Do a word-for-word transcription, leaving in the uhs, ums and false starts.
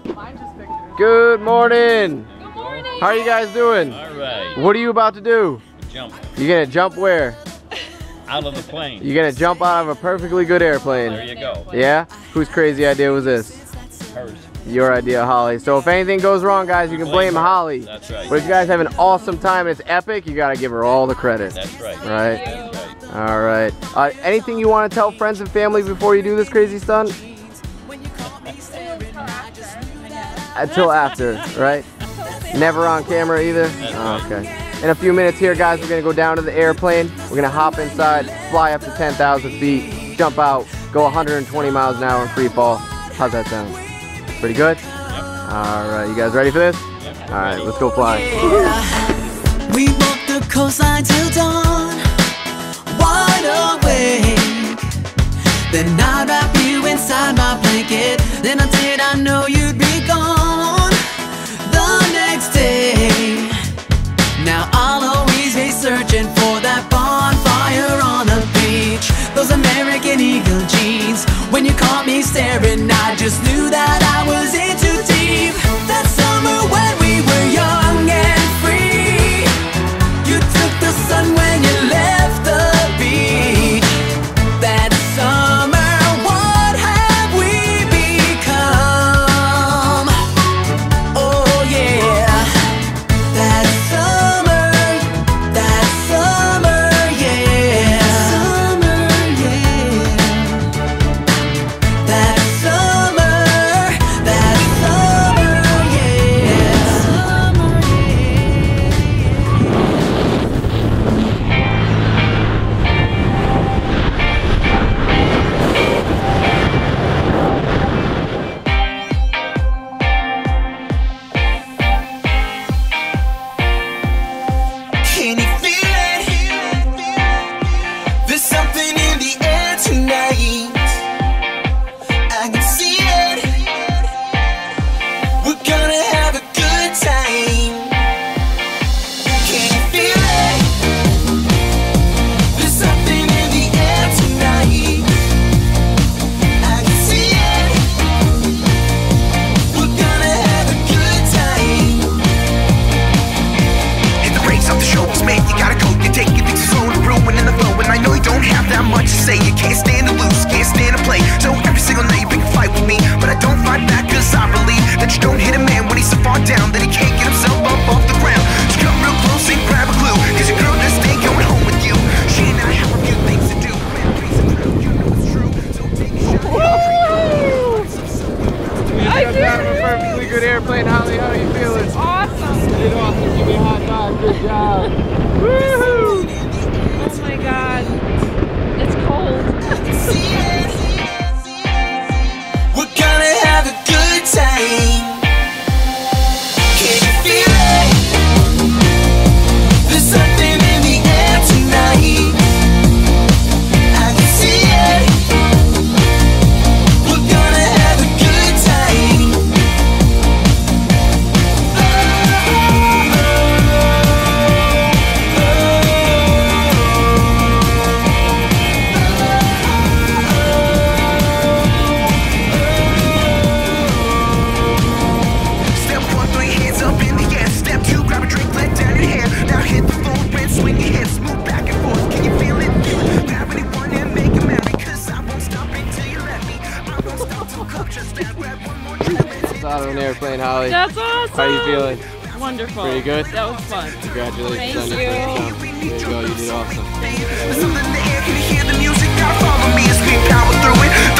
Good morning. Good morning. How are you guys doing? All right. What are you about to do? Jump You gonna jump where? out of the plane. You gonna jump out of a perfectly good airplane? There you go. Yeah? Whose crazy idea was this? Hers. Your idea, Holly. So if anything goes wrong, guys, you can blame Holly. That's right. But if you guys have an awesome time and it's epic, you gotta give her all the credit. That's right. Right? That's right. All right. Uh, anything you want to tell friends and family before you do this crazy stunt? Until after, right? Never on camera either? Oh, okay. In a few minutes here, guys, we're going to go down to the airplane. We're going to hop inside, fly up to ten thousand feet, jump out, go one hundred twenty miles an hour in free fall. How's that sound? Pretty good? Yep. All right, you guys ready for this? Yep. All right, let's go fly. Yeah. We walk the coastline till dawn, wide awake. Then I'd wrap you inside my blanket. Then I did I know you'd be gone the next day. Now I'll always be searching for that bonfire on the beach. Those American Eagle jeans. When you caught me staring, I just knew that I was in too deep. That summer when we were young and free. You took the sun when you left the beach. That summer, what have we become? Oh yeah. That summer, that summer, yeah. Summer, yeah. That summer, that summer, yeah. Summer, can you feel it? There's something in the air tonight. I can see it. We're gonna have a good time. Can you feel it? There's something in the air tonight. I can see it. We're gonna have a good time. Hit the brakes off the shoulders, man, you gotta go. You're taking things slow and ruining the flow. And I know you don't have that much to say. You can't stand to lose, can't stand to play. So every single night you pick a fight with me. But I don't fight back cause I believe that you don't hit a man when he's so far down that he can't get himself up off the ground. So come real close and grab a clue, cause your girl just ain't going home with you. She and I have a few things to do. Memories and proof, you know it's true. So take a shot. I did out of a perfectly good airplane, Holly. How are you feeling? Awesome. You did awesome. Give me a high five. Good job. Woohoo! Oh my God. It's cold. We're gonna have a good time. Can you feel it? There's something in the air tonight. I can see it. We're gonna have a good time. Step one, throw your hands up in the air. Step two, grab a drink, let down your hair. Now hit the floor and swing your hips. Move back and forth, can you feel it? Grab anyone and make a memory. Cause I won't stop until you let me. I won't stop till coach just grab one more trip. It's out of an airplane, Holly. That's awesome. How are you feeling? Wonderful. Pretty good? That was fun. Congratulations Thank on your you. first jump. There you go, you did awesome. There's something in the air, can you hear the music? Now follow me as we power through it.